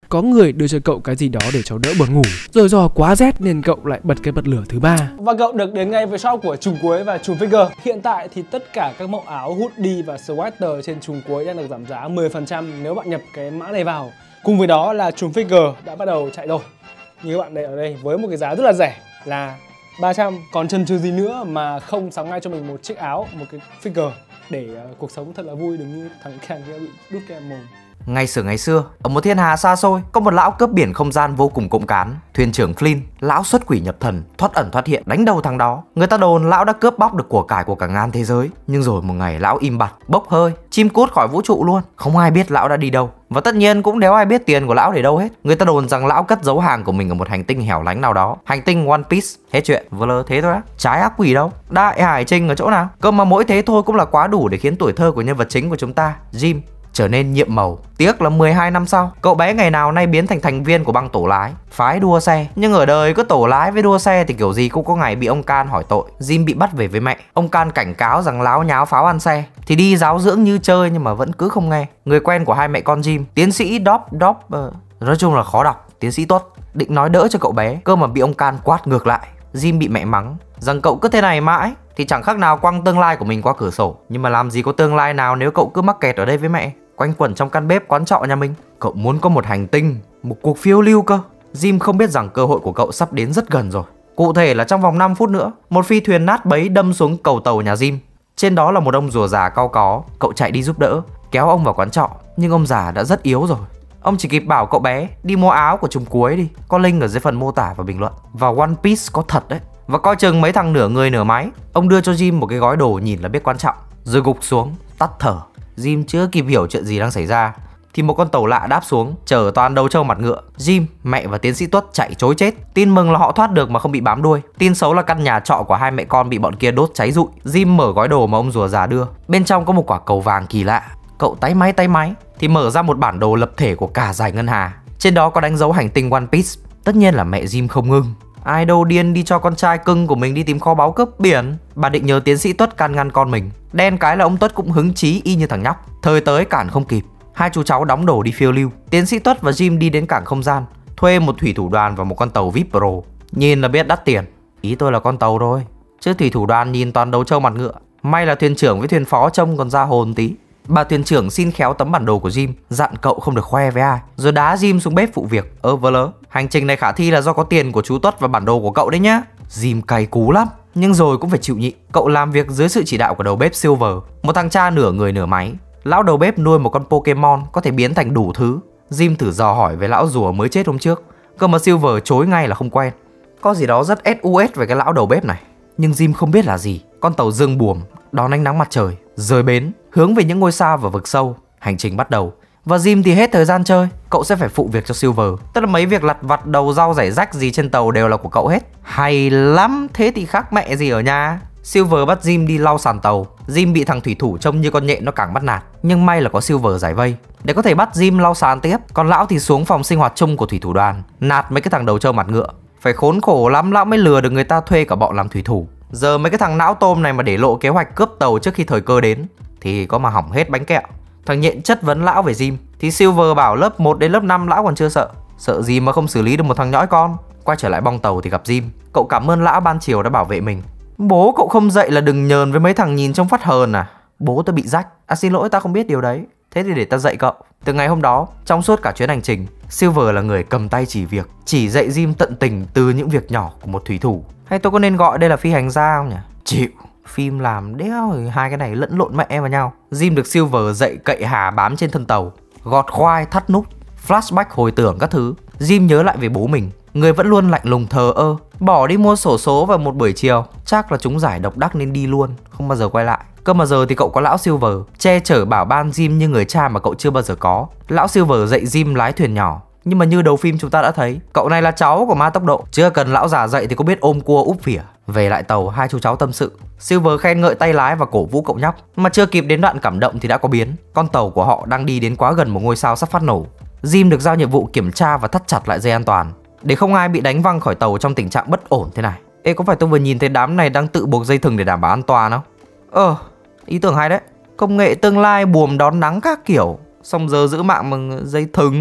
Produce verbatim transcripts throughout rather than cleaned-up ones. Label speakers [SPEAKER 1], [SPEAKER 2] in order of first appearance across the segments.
[SPEAKER 1] có người đưa cho cậu cái gì đó để cháu đỡ buồn ngủ. Rồi do quá rét nên cậu lại bật cái bật lửa thứ ba. Và cậu được đến ngay với shop của Trùng Cuối và Trùng Figure. Hiện tại thì tất cả các mẫu áo, hoodie và sweater trên Trùng Cuối đang được giảm giá mười phần trăm nếu bạn nhập cái mã này vào. Cùng với đó là Trùng Figure đã bắt đầu chạy rồi. Như các bạn đây ở đây với một cái giá rất là rẻ là ba trăm. Còn chần chừ gì nữa mà không sắm ngay cho mình một chiếc áo, một cái figure để uh, cuộc sống thật là vui, đừng như thằng Ken kia bị đút kem mồm.
[SPEAKER 2] Ngày xưa ngày xưa, ở một thiên hà xa xôi, có một lão cướp biển không gian vô cùng cộng cán. Thuyền trưởng Flynn, lão xuất quỷ nhập thần, thoát ẩn thoát hiện, đánh đầu thằng đó. Người ta đồn lão đã cướp bóc được của cải của cả ngàn thế giới. Nhưng rồi một ngày lão im bặt, bốc hơi, chim cút khỏi vũ trụ luôn. Không ai biết lão đã đi đâu. Và tất nhiên cũng đéo ai biết tiền của lão để đâu hết. Người ta đồn rằng lão cất giấu hàng của mình ở một hành tinh hẻo lánh nào đó. Hành tinh One Piece. Hết chuyện, vừa lơ thế thôi á. Trái ác quỷ đâu, đại hải trình ở chỗ nào. Cơ mà mỗi thế thôi cũng là quá đủ để khiến tuổi thơ của nhân vật chính của chúng ta, Jim, trở nên nhiệm màu. Tiếc là mười hai năm sau, cậu bé ngày nào nay biến thành thành viên của băng tổ lái, phái đua xe. Nhưng ở đời cứ tổ lái với đua xe thì kiểu gì cũng có ngày bị ông Can hỏi tội. Jim bị bắt về với mẹ. Ông Can cảnh cáo rằng láo nháo pháo ăn xe. Thì đi giáo dưỡng như chơi nhưng mà vẫn cứ không nghe. Người quen của hai mẹ con Jim, tiến sĩ Dob Dob, uh, nói chung là khó đọc, tiến sĩ Tuất, định nói đỡ cho cậu bé, cơ mà bị ông Can quát ngược lại. Jim bị mẹ mắng rằng cậu cứ thế này mãi thì chẳng khác nào quăng tương lai của mình qua cửa sổ. Nhưng mà làm gì có tương lai nào nếu cậu cứ mắc kẹt ở đây với mẹ, quanh quẩn trong căn bếp quán trọ nhà mình. Cậu muốn có một hành tinh, một cuộc phiêu lưu cơ. Jim không biết rằng cơ hội của cậu sắp đến rất gần rồi. Cụ thể là trong vòng năm phút nữa, một phi thuyền nát bấy đâm xuống cầu tàu nhà Jim. Trên đó là một ông rùa già cau có. Cậu chạy đi giúp đỡ, kéo ông vào quán trọ. Nhưng ông già đã rất yếu rồi. Ông chỉ kịp bảo cậu bé đi mua áo của Trùng Cuối đi. Có link ở dưới phần mô tả và bình luận. Và One Piece có thật đấy. Và coi chừng mấy thằng nửa người nửa máy. Ông đưa cho Jim một cái gói đồ nhìn là biết quan trọng, rồi gục xuống, tắt thở. Jim chưa kịp hiểu chuyện gì đang xảy ra thì một con tàu lạ đáp xuống, chở toàn đầu trâu mặt ngựa. Jim, mẹ và tiến sĩ Tuất chạy trối chết. Tin mừng là họ thoát được mà không bị bám đuôi. Tin xấu là căn nhà trọ của hai mẹ con bị bọn kia đốt cháy rụi. Jim mở gói đồ mà ông rùa già đưa. Bên trong có một quả cầu vàng kỳ lạ. Cậu táy máy táy máy thì mở ra một bản đồ lập thể của cả dải ngân hà. Trên đó có đánh dấu hành tinh One Piece. Tất nhiên là mẹ Jim không ngưng. Ai đâu điên đi cho con trai cưng của mình đi tìm kho báu cướp biển. Bà định nhờ tiến sĩ Tuất can ngăn con mình. Đen cái là ông Tuất cũng hứng chí y như thằng nhóc. Thời tới cản không kịp. Hai chú cháu đóng đồ đi phiêu lưu. Tiến sĩ Tuất và Jim đi đến cảng không gian, thuê một thủy thủ đoàn và một con tàu vê i pê Pro. Nhìn là biết đắt tiền. Ý tôi là con tàu thôi, chứ thủy thủ đoàn nhìn toàn đầu trâu mặt ngựa. May là thuyền trưởng với thuyền phó trông còn ra hồn tí. Bà thuyền trưởng xin khéo tấm bản đồ của Jim, dặn cậu không được khoe với ai, rồi đá Jim xuống bếp phụ việc. Ơ vơ lớ, hành trình này khả thi là do có tiền của chú Tuất và bản đồ của cậu đấy nhá. Jim cay cú lắm, nhưng rồi cũng phải chịu nhịn. Cậu làm việc dưới sự chỉ đạo của đầu bếp Silver, một thằng cha nửa người nửa máy. Lão đầu bếp nuôi một con Pokemon có thể biến thành đủ thứ. Jim thử dò hỏi với lão rùa mới chết hôm trước, cơ mà Silver chối ngay là không quen. Có gì đó rất ét u ét về cái lão đầu bếp này. Nhưng Jim không biết là gì. Con tàu dương buồm đón ánh nắng mặt trời, rời bến, hướng về những ngôi sao và vực sâu. Hành trình bắt đầu. Và Jim thì hết thời gian chơi. Cậu sẽ phải phụ việc cho Silver. Tức là mấy việc lặt vặt đầu rau rải rách gì trên tàu đều là của cậu hết. Hay lắm, thế thì khác mẹ gì ở nhà. Silver bắt Jim đi lau sàn tàu. Jim bị thằng thủy thủ trông như con nhện nó càng bắt nạt. Nhưng may là có Silver giải vây để có thể bắt Jim lau sàn tiếp. Còn lão thì xuống phòng sinh hoạt chung của thủy thủ đoàn, nạt mấy cái thằng đầu trâu mặt ngựa. Phải khốn khổ lắm lão mới lừa được người ta thuê cả bọn làm thủy thủ. Giờ mấy cái thằng não tôm này mà để lộ kế hoạch cướp tàu trước khi thời cơ đến thì có mà hỏng hết bánh kẹo. Thằng nhện chất vấn lão về Jim thì Silver bảo lớp một đến lớp năm lão còn chưa sợ. Sợ gì mà không xử lý được một thằng nhõi con. Quay trở lại bong tàu thì gặp Jim. Cậu cảm ơn lão ban chiều đã bảo vệ mình. Bố cậu không dạy là đừng nhờn với mấy thằng nhìn trông phát hờn à? Bố tao bị rách. À xin lỗi, tao không biết điều đấy. Thế thì để tao dạy cậu. Từ ngày hôm đó, trong suốt cả chuyến hành trình, Silver là người cầm tay chỉ việc, chỉ dạy Jim tận tình từ những việc nhỏ của một thủy thủ. Hay tôi có nên gọi đây là phi hành gia không nhỉ? Chịu. Phim làm đéo rồi hai cái này lẫn lộn mẹ vào nhau. Jim được Silver dạy cậy hà bám trên thân tàu, gọt khoai, thắt nút, flashback hồi tưởng các thứ. Jim nhớ lại về bố mình, người vẫn luôn lạnh lùng thờ ơ, bỏ đi mua xổ số vào một buổi chiều. Chắc là chúng giải độc đắc nên đi luôn, không bao giờ quay lại. Cơ mà giờ thì cậu có lão Silver che chở bảo ban Jim như người cha mà cậu chưa bao giờ có. Lão Silver dạy Jim lái thuyền nhỏ. Nhưng mà như đầu phim chúng ta đã thấy, cậu này là cháu của ma tốc độ, chưa cần lão già dạy thì có biết ôm cua úp phỉa. Về lại tàu, hai chú cháu tâm sự. Silver khen ngợi tay lái và cổ vũ cậu nhóc. Mà chưa kịp đến đoạn cảm động thì đã có biến. Con tàu của họ đang đi đến quá gần một ngôi sao sắp phát nổ. Jim được giao nhiệm vụ kiểm tra và thắt chặt lại dây an toàn để không ai bị đánh văng khỏi tàu trong tình trạng bất ổn thế này. Ê, có phải tôi vừa nhìn thấy đám này đang tự buộc dây thừng để đảm bảo an toàn không? Ờ, ý tưởng hay đấy. Công nghệ tương lai buồm đón nắng các kiểu, xong giờ giữ mạng bằng dây thừng.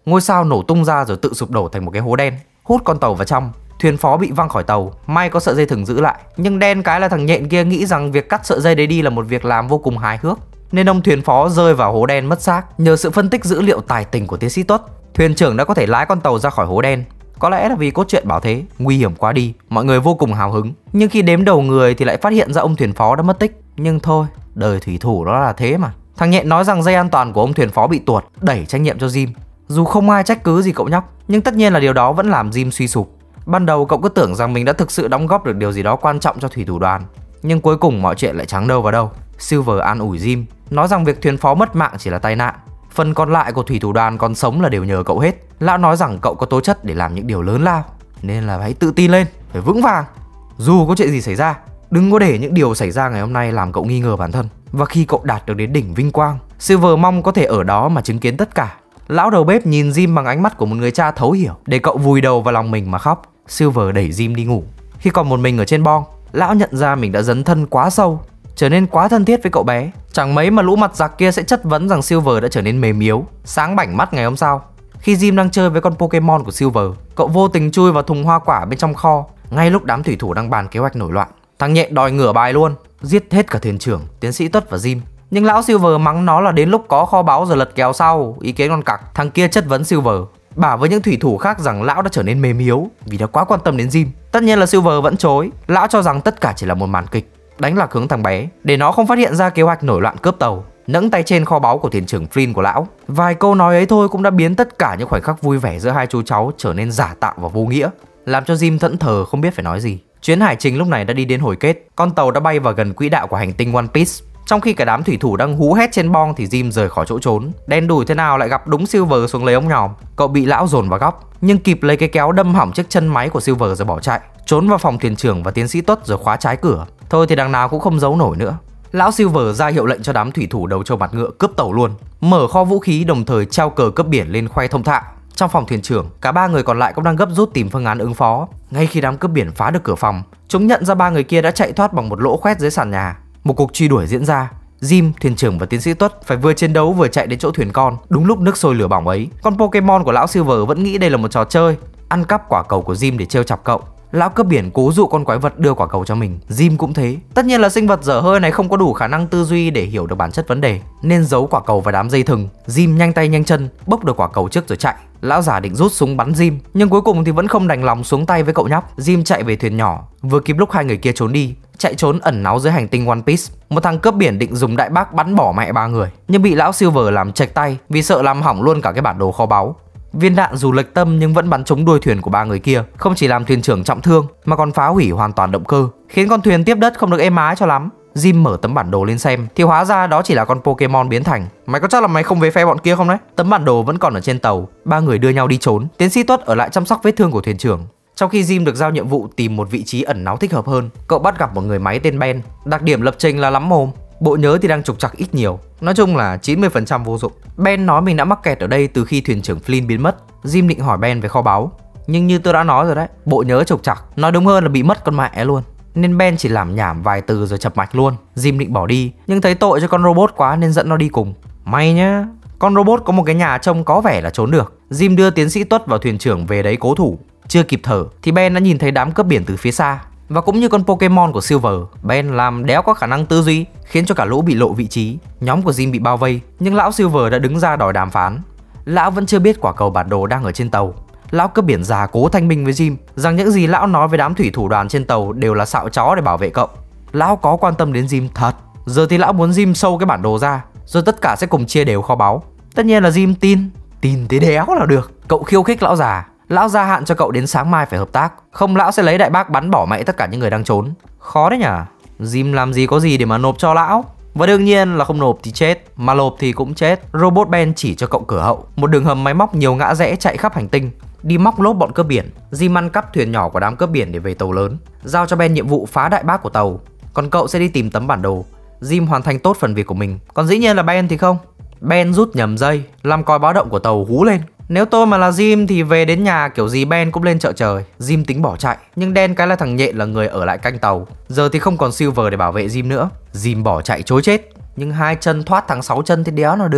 [SPEAKER 2] Ngôi sao nổ tung ra rồi tự sụp đổ thành một cái hố đen, hút con tàu vào trong. Thuyền phó bị văng khỏi tàu, may có sợi dây thừng giữ lại. Nhưng đen cái là thằng nhện kia nghĩ rằng việc cắt sợi dây đấy đi là một việc làm vô cùng hài hước, nên ông thuyền phó rơi vào hố đen mất xác. Nhờ sự phân tích dữ liệu tài tình của tiến sĩ Tuất, thuyền trưởng đã có thể lái con tàu ra khỏi hố đen. Có lẽ là vì cốt truyện bảo thế, nguy hiểm quá đi, mọi người vô cùng hào hứng. Nhưng khi đếm đầu người thì lại phát hiện ra ông thuyền phó đã mất tích. Nhưng thôi, đời thủy thủ đó là thế mà. Thằng nhện nói rằng dây an toàn của ông thuyền phó bị tuột, đẩy trách nhiệm cho Jim. Dù không ai trách cứ gì cậu nhóc, nhưng tất nhiên là điều đó vẫn làm Jim suy sụp. Ban đầu cậu cứ tưởng rằng mình đã thực sự đóng góp được điều gì đó quan trọng cho thủy thủ đoàn, nhưng cuối cùng mọi chuyện lại chẳng đâu vào đâu. Silver an ủi Jim, nói rằng việc thuyền phó mất mạng chỉ là tai nạn, phần còn lại của thủy thủ đoàn còn sống là đều nhờ cậu hết. Lão nói rằng cậu có tố chất để làm những điều lớn lao, nên là hãy tự tin lên, phải vững vàng. Dù có chuyện gì xảy ra, đừng có để những điều xảy ra ngày hôm nay làm cậu nghi ngờ bản thân. Và khi cậu đạt được đến đỉnh vinh quang, Silver mong có thể ở đó mà chứng kiến tất cả. Lão đầu bếp nhìn Jim bằng ánh mắt của một người cha thấu hiểu, để cậu vùi đầu vào lòng mình mà khóc. Silver đẩy Jim đi ngủ. Khi còn một mình ở trên bong, lão nhận ra mình đã dấn thân quá sâu, trở nên quá thân thiết với cậu bé. Chẳng mấy mà lũ mặt giặc kia sẽ chất vấn rằng Silver đã trở nên mềm yếu. Sáng bảnh mắt ngày hôm sau, khi Jim đang chơi với con Pokemon của Silver, cậu vô tình chui vào thùng hoa quả bên trong kho, ngay lúc đám thủy thủ đang bàn kế hoạch nổi loạn. Thằng nhện đòi ngửa bài luôn, giết hết cả thuyền trưởng, tiến sĩ Tuất và Jim. Nhưng lão Silver mắng nó là đến lúc có kho báu rồi lật kèo sau, ý kiến con cặc. Thằng kia chất vấn Silver, bảo với những thủy thủ khác rằng lão đã trở nên mềm yếu vì đã quá quan tâm đến Jim. Tất nhiên là Silver vẫn chối. Lão cho rằng tất cả chỉ là một màn kịch, đánh lạc hướng thằng bé để nó không phát hiện ra kế hoạch nổi loạn cướp tàu, nẫng tay trên kho báu của thuyền trưởng Flynn của lão. Vài câu nói ấy thôi cũng đã biến tất cả những khoảnh khắc vui vẻ giữa hai chú cháu trở nên giả tạo và vô nghĩa, làm cho Jim thẫn thờ không biết phải nói gì. Chuyến hải trình lúc này đã đi đến hồi kết. Con tàu đã bay vào gần quỹ đạo của hành tinh One Piece. Trong khi cả đám thủy thủ đang hú hét trên bong thì Jim rời khỏi chỗ trốn. Đen đủi thế nào lại gặp đúng Silver xuống lấy ống nhòm. Cậu bị lão dồn vào góc, nhưng kịp lấy cái kéo đâm hỏng chiếc chân máy của Silver rồi bỏ chạy, trốn vào phòng thuyền trưởng và tiến sĩ Tuất rồi khóa trái cửa. Thôi thì đằng nào cũng không giấu nổi nữa. Lão Silver ra hiệu lệnh cho đám thủy thủ đầu trâu mặt ngựa cướp tàu luôn, mở kho vũ khí đồng thời treo cờ cướp biển lên khoe thông thạo. Trong phòng thuyền trưởng, cả ba người còn lại cũng đang gấp rút tìm phương án ứng phó. Ngay khi đám cướp biển phá được cửa phòng, chúng nhận ra ba người kia đã chạy thoát bằng một lỗ khoét dưới sàn nhà. Một cuộc truy đuổi diễn ra. Jim, thuyền trưởng và tiến sĩ Tuất phải vừa chiến đấu vừa chạy đến chỗ thuyền con. Đúng lúc nước sôi lửa bỏng ấy, con Pokemon của lão Silver vẫn nghĩ đây là một trò chơi, ăn cắp quả cầu của Jim để trêu chọc cậu. Lão cướp biển cố dụ con quái vật đưa quả cầu cho mình. Jim cũng thế. Tất nhiên là sinh vật dở hơi này không có đủ khả năng tư duy để hiểu được bản chất vấn đề, nên giấu quả cầu vào đám dây thừng. Jim nhanh tay nhanh chân bốc được quả cầu trước rồi chạy. Lão già định rút súng bắn Jim, nhưng cuối cùng thì vẫn không đành lòng xuống tay với cậu nhóc. Jim chạy về thuyền nhỏ, vừa kịp lúc hai người kia trốn đi, chạy trốn ẩn náu dưới hành tinh One Piece. Một thằng cướp biển định dùng đại bác bắn bỏ mẹ ba người, nhưng bị lão Silver làm chệch tay vì sợ làm hỏng luôn cả cái bản đồ kho báu. Viên đạn dù lệch tâm nhưng vẫn bắn trúng đuôi thuyền của ba người kia, không chỉ làm thuyền trưởng trọng thương mà còn phá hủy hoàn toàn động cơ, khiến con thuyền tiếp đất không được êm ái cho lắm. Jim mở tấm bản đồ lên xem thì hóa ra đó chỉ là con Pokemon biến thành. Mày có chắc là mày không về phe bọn kia không đấy? Tấm bản đồ vẫn còn ở trên tàu. Ba người đưa nhau đi trốn. Tiến sĩ Tuất ở lại chăm sóc vết thương của thuyền trưởng, trong khi Jim được giao nhiệm vụ tìm một vị trí ẩn náu thích hợp hơn. Cậu bắt gặp một người máy tên Ben. Đặc điểm lập trình là lắm mồm, bộ nhớ thì đang trục trặc ít nhiều, nói chung là chín mươi phần trăm vô dụng. Ben nói mình đã mắc kẹt ở đây từ khi thuyền trưởng Flynn biến mất. Jim định hỏi Ben về kho báu, nhưng như tôi đã nói rồi đấy, bộ nhớ trục trặc, nói đúng hơn là bị mất con mẹ luôn, nên Ben chỉ làm nhảm vài từ rồi chập mạch luôn. Jim định bỏ đi nhưng thấy tội cho con robot quá nên dẫn nó đi cùng. May nhá, con robot có một cái nhà trông có vẻ là trốn được. Jim đưa tiến sĩ Tuất vào thuyền trưởng về đấy cố thủ. Chưa kịp thở thì Ben đã nhìn thấy đám cướp biển từ phía xa. Và cũng như con Pokemon của Silver, Ben làm đéo có khả năng tư duy, khiến cho cả lũ bị lộ vị trí. Nhóm của Jim bị bao vây, nhưng lão Silver đã đứng ra đòi đàm phán. Lão vẫn chưa biết quả cầu bản đồ đang ở trên tàu. Lão cướp biển già cố thanh minh với Jim rằng những gì lão nói với đám thủy thủ đoàn trên tàu đều là xạo chó để bảo vệ cậu. Lão có quan tâm đến Jim thật. Giờ thì lão muốn Jim sâu cái bản đồ ra, rồi tất cả sẽ cùng chia đều kho báu. Tất nhiên là Jim tin, tin thế đéo là được. Cậu khiêu khích lão già. Lão gia hạn cho cậu đến sáng mai phải hợp tác, không lão sẽ lấy đại bác bắn bỏ mẹ tất cả những người đang trốn. Khó đấy nhỉ. Jim làm gì có gì để mà nộp cho lão. Và đương nhiên là không nộp thì chết, mà nộp thì cũng chết. Robot Ben chỉ cho cậu cửa hậu, một đường hầm máy móc nhiều ngã rẽ chạy khắp hành tinh, đi móc lốp bọn cướp biển. Jim ăn cắp thuyền nhỏ của đám cướp biển để về tàu lớn, giao cho Ben nhiệm vụ phá đại bác của tàu, còn cậu sẽ đi tìm tấm bản đồ. Jim hoàn thành tốt phần việc của mình, còn dĩ nhiên là Ben thì không. Ben rút nhầm dây, làm còi báo động của tàu hú lên. Nếu tôi mà là Jim thì về đến nhà kiểu gì Ben cũng lên chợ trời. Jim tính bỏ chạy, nhưng đen cái là thằng nhện là người ở lại canh tàu. Giờ thì không còn Silver để bảo vệ Jim nữa. Jim bỏ chạy chối chết, nhưng hai chân thoát thằng sáu chân thì đéo nào được.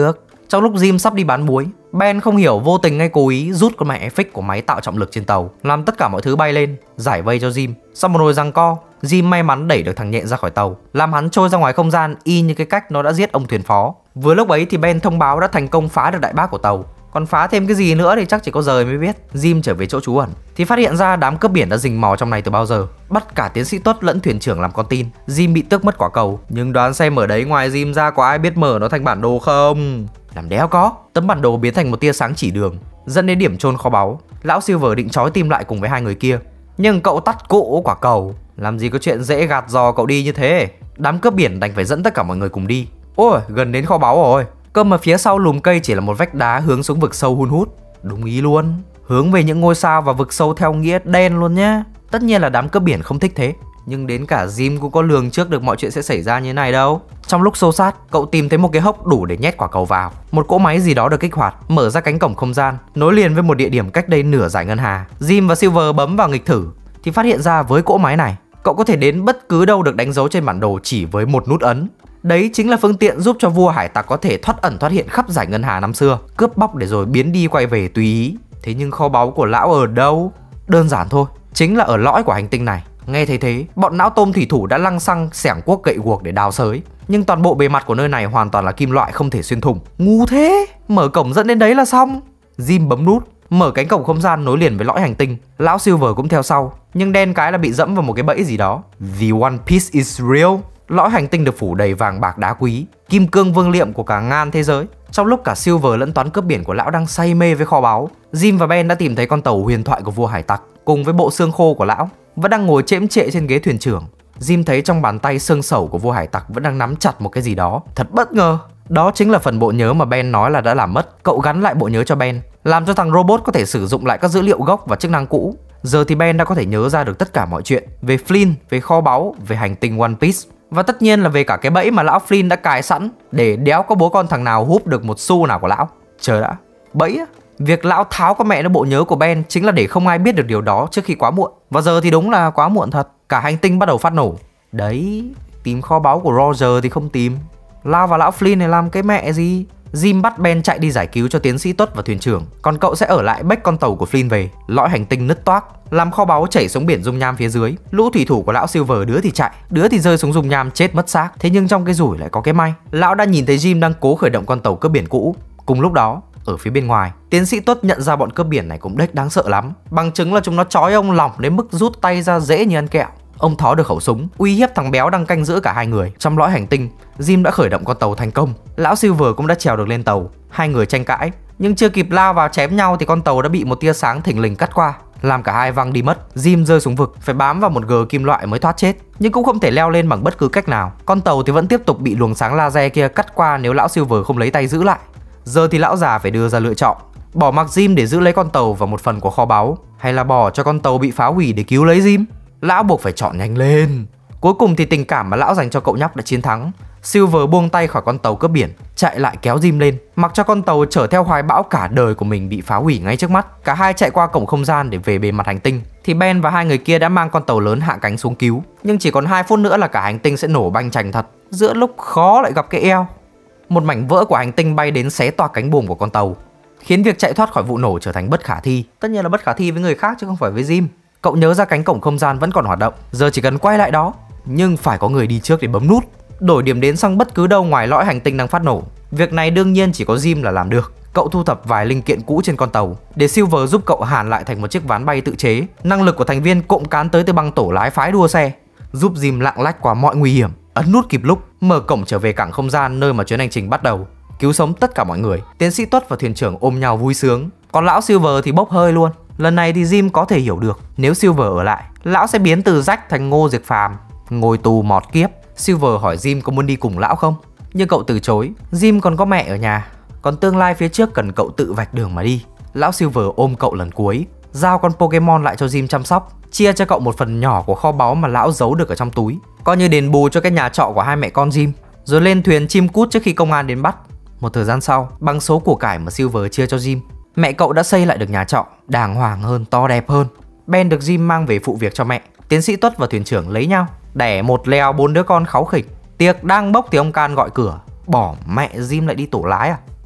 [SPEAKER 2] Trong lúc Jim sắp đi bán muối, Ben không hiểu vô tình hay cố ý rút con mẹ phích của máy tạo trọng lực trên tàu, làm tất cả mọi thứ bay lên, giải vây cho Jim. Sau một hồi giằng co, Jim may mắn đẩy được thằng nhện ra khỏi tàu, làm hắn trôi ra ngoài không gian y như cái cách nó đã giết ông thuyền phó. Vừa lúc ấy thì Ben thông báo đã thành công phá được đại bác của tàu. Còn phá thêm cái gì nữa thì chắc chỉ có rời mới biết. Jim trở về chỗ trú ẩn thì phát hiện ra đám cướp biển đã rình mò trong này từ bao giờ, bắt cả tiến sĩ Tuất lẫn thuyền trưởng làm con tin. Jim bị tước mất quả cầu, nhưng đoán xem ở đấy ngoài Jim ra có ai biết mở nó thành bản đồ không? Làm đéo có. Tấm bản đồ biến thành một tia sáng chỉ đường, dẫn đến điểm chôn kho báu. Lão Silver định trói tim lại cùng với hai người kia, nhưng cậu tắt cỗ quả cầu. Làm gì có chuyện dễ gạt dò cậu đi như thế. Đám cướp biển đành phải dẫn tất cả mọi người cùng đi. Ôi, gần đến kho báu rồi. Cơ mà phía sau lùm cây chỉ là một vách đá hướng xuống vực sâu hun hút. Đúng ý luôn, hướng về những ngôi sao và vực sâu theo nghĩa đen luôn nhá. Tất nhiên là đám cướp biển không thích thế, nhưng đến cả Jim cũng có lường trước được mọi chuyện sẽ xảy ra như thế này đâu. Trong lúc xô sát, cậu tìm thấy một cái hốc đủ để nhét quả cầu vào. Một cỗ máy gì đó được kích hoạt, mở ra cánh cổng không gian, nối liền với một địa điểm cách đây nửa dải ngân hà. Jim và Silver bấm vào nghịch thử thì phát hiện ra với cỗ máy này, cậu có thể đến bất cứ đâu được đánh dấu trên bản đồ chỉ với một nút ấn. Đấy chính là phương tiện giúp cho vua hải tặc có thể thoát ẩn thoát hiện khắp dải ngân hà năm xưa, cướp bóc để rồi biến đi quay về tùy ý. Thế nhưng kho báu của lão ở đâu? Đơn giản thôi, chính là ở lõi của hành tinh này. Nghe thấy thế, bọn não tôm thủy thủ đã lăng xăng xẻng cuốc gậy guộc để đào xới. Nhưng toàn bộ bề mặt của nơi này hoàn toàn là kim loại không thể xuyên thủng. Ngu thế, mở cổng dẫn đến đấy là xong. Jim bấm nút, mở cánh cổng không gian nối liền với lõi hành tinh. Lão Silver cũng theo sau, nhưng đen cái là bị dẫm vào một cái bẫy gì đó. The One Piece is real. Lõi hành tinh được phủ đầy vàng bạc đá quý, kim cương vương liệm của cả ngàn thế giới. Trong lúc cả Silver lẫn toán cướp biển của lão đang say mê với kho báu, Jim và Ben đã tìm thấy con tàu huyền thoại của vua hải tặc cùng với bộ xương khô của lão vẫn đang ngồi chễm chệ trên ghế thuyền trưởng. Jim thấy trong bàn tay xương sẩu của vua hải tặc vẫn đang nắm chặt một cái gì đó. Thật bất ngờ, đó chính là phần bộ nhớ mà Ben nói là đã làm mất. Cậu gắn lại bộ nhớ cho Ben, làm cho thằng robot có thể sử dụng lại các dữ liệu gốc và chức năng cũ. Giờ thì Ben đã có thể nhớ ra được tất cả mọi chuyện về Flynn, về kho báu, về hành tinh One Piece, và tất nhiên là về cả cái bẫy mà lão Flynn đã cài sẵn để đéo có bố con thằng nào húp được một xu nào của lão. Chờ đã, bẫy á? Việc lão tháo con mẹ nó bộ nhớ của Ben chính là để không ai biết được điều đó trước khi quá muộn. Và giờ thì đúng là quá muộn thật. Cả hành tinh bắt đầu phát nổ. Đấy, tìm kho báu của Roger thì không tìm, lao vào lão Flynn này làm cái mẹ gì. Jim bắt Ben chạy đi giải cứu cho tiến sĩ Tuất và thuyền trưởng, còn cậu sẽ ở lại bách con tàu của Flynn về. Lõi hành tinh nứt toác, làm kho báu chảy xuống biển dung nham phía dưới. Lũ thủy thủ của lão Silver đứa thì chạy, đứa thì rơi xuống dung nham chết mất xác. Thế nhưng trong cái rủi lại có cái may, lão đã nhìn thấy Jim đang cố khởi động con tàu cướp biển cũ. Cùng lúc đó, ở phía bên ngoài, tiến sĩ Tuất nhận ra bọn cướp biển này cũng đếch đáng sợ lắm. Bằng chứng là chúng nó trói ông lỏng đến mức rút tay ra dễ như ăn kẹo. Ông thó được khẩu súng, uy hiếp thằng béo đang canh giữ cả hai người. Trong lõi hành tinh, Jim đã khởi động con tàu thành công. Lão Silver cũng đã trèo được lên tàu. Hai người tranh cãi, nhưng chưa kịp lao vào chém nhau thì con tàu đã bị một tia sáng thình lình cắt qua, làm cả hai văng đi mất. Jim rơi xuống vực, phải bám vào một gờ kim loại mới thoát chết, nhưng cũng không thể leo lên bằng bất cứ cách nào. Con tàu thì vẫn tiếp tục bị luồng sáng laser kia cắt qua nếu lão Silver không lấy tay giữ lại. Giờ thì lão già phải đưa ra lựa chọn: bỏ mặc Jim để giữ lấy con tàu và một phần của kho báu, hay là bỏ cho con tàu bị phá hủy để cứu lấy Jim. Lão buộc phải chọn nhanh lên. Cuối cùng thì tình cảm mà lão dành cho cậu nhóc đã chiến thắng. Silver buông tay khỏi con tàu cướp biển, chạy lại kéo Jim lên, mặc cho con tàu chở theo hoài bão cả đời của mình bị phá hủy ngay trước mắt. Cả hai chạy qua cổng không gian để về bề mặt hành tinh, thì Ben và hai người kia đã mang con tàu lớn hạ cánh xuống cứu. Nhưng chỉ còn hai phút nữa là cả hành tinh sẽ nổ banh chành thật. Giữa lúc khó lại gặp cái eo, một mảnh vỡ của hành tinh bay đến xé toạc cánh buồm của con tàu, khiến việc chạy thoát khỏi vụ nổ trở thành bất khả thi. Tất nhiên là bất khả thi với người khác chứ không phải với Jim. Cậu nhớ ra cánh cổng không gian vẫn còn hoạt động, giờ chỉ cần quay lại đó, nhưng phải có người đi trước để bấm nút, đổi điểm đến sang bất cứ đâu ngoài lõi hành tinh đang phát nổ. Việc này đương nhiên chỉ có Jim là làm được. Cậu thu thập vài linh kiện cũ trên con tàu để Silver giúp cậu hàn lại thành một chiếc ván bay tự chế. Năng lực của thành viên cộng cán tới từ băng tổ lái phái đua xe, giúp Jim lạng lách qua mọi nguy hiểm, ấn nút kịp lúc, mở cổng trở về cảng không gian nơi mà chuyến hành trình bắt đầu, cứu sống tất cả mọi người. Tiến sĩ Tuất và thuyền trưởng ôm nhau vui sướng, còn lão Silver thì bốc hơi luôn. Lần này thì Jim có thể hiểu được, nếu Silver ở lại, lão sẽ biến từ Jack thành Ngô Diệc Phàm, ngồi tù mọt kiếp. Silver hỏi Jim có muốn đi cùng lão không, nhưng cậu từ chối. Jim còn có mẹ ở nhà, còn tương lai phía trước cần cậu tự vạch đường mà đi. Lão Silver ôm cậu lần cuối, giao con Pokemon lại cho Jim chăm sóc, chia cho cậu một phần nhỏ của kho báu mà lão giấu được ở trong túi, coi như đền bù cho cái nhà trọ của hai mẹ con Jim, rồi lên thuyền chim cút trước khi công an đến bắt. Một thời gian sau, bằng số của cải mà Silver chia cho Jim, mẹ cậu đã xây lại được nhà trọ, đàng hoàng hơn, to đẹp hơn. Ben được Jim mang về phụ việc cho mẹ. Tiến sĩ Tuất và thuyền trưởng lấy nhau, đẻ một lèo bốn đứa con kháu khỉnh. Tiệc đang bốc thì ông Can gọi cửa. Bỏ mẹ, Jim lại đi tổ lái à?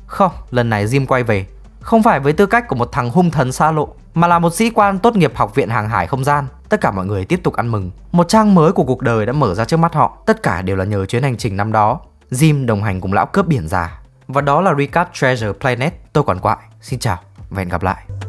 [SPEAKER 2] Không, lần này Jim quay về không phải với tư cách của một thằng hung thần xa lộ, mà là một sĩ quan tốt nghiệp học viện hàng hải không gian. Tất cả mọi người tiếp tục ăn mừng. Một trang mới của cuộc đời đã mở ra trước mắt họ. Tất cả đều là nhờ chuyến hành trình năm đó. Jim đồng hành cùng lão cướp biển già. Và đó là Recap Treasure Planet. Tôi Quản Quại. Xin chào và hẹn gặp lại.